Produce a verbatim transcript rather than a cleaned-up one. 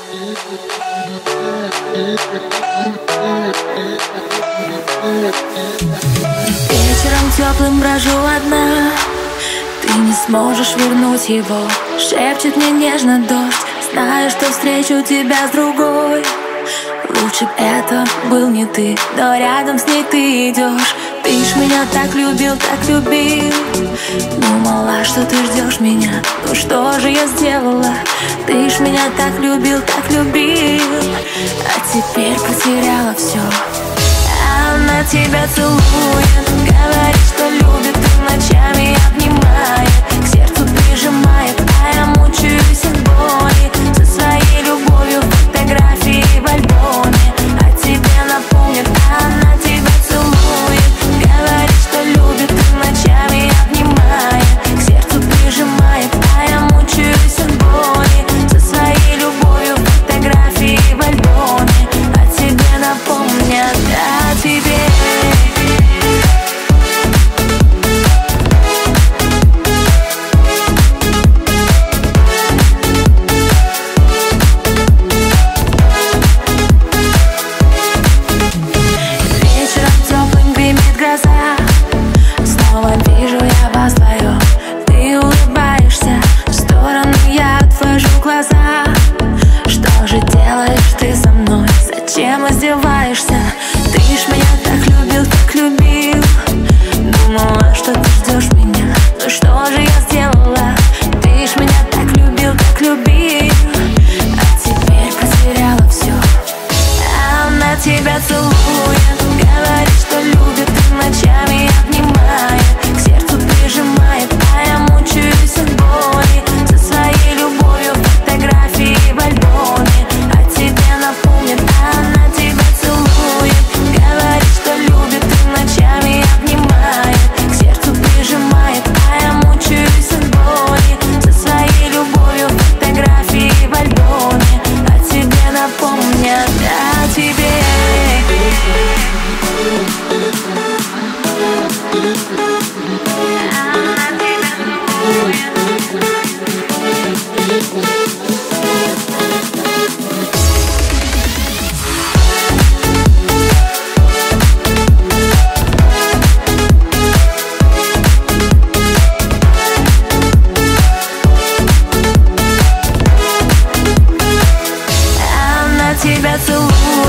Вечером теплым брожу одна, ты не сможешь вернуть его. Шепчет мне нежно дождь, знаю, что встречу тебя с другой. Лучше б это был не ты, но рядом с ней ты идешь. Ты ж меня так любил, так любил. Думала, что ты ждешь меня, ну что же я сделала? Ты ж меня так любил, так любил. А теперь потеряла все. Она тебя целует, говорит, что любит, и ночами обнимает, к сердцу прижимает, а я мучаюсь от боли. Со своей любовью фотографии в альбоме о тебе напомнит. Она тебя целует, говорит, что любит, и ночами обнимает, к сердцу прижимает, а я мучаюсь от боли. Со своей любовью фотографии в альбоме о тебе напомнят, о тебе. Снова вижу я вас вдвоем. Ты улыбаешься, в сторону я отвожу глаза. Что же делаешь ты со мной? Зачем издеваешься? Ты ж меня так любил, так любил. Думала, что ты ждешь меня, но что же я сделала? Ты ж меня так любил, так любил. А теперь потеряла все. Она тебя целует, говорит, что любит, и ночами обнимает, к сердцу прижимает, а я мучаюсь от боли. Со своей любовью фотографии в альбоме о тебе напомнит. Она тебя целует, говорит, что любит, и ночами обнимает, к сердцу прижимает, а я мучаюсь от боли. Со своей любовью фотографии в альбоме о тебе напомнят, о тебе. Она тебя целует.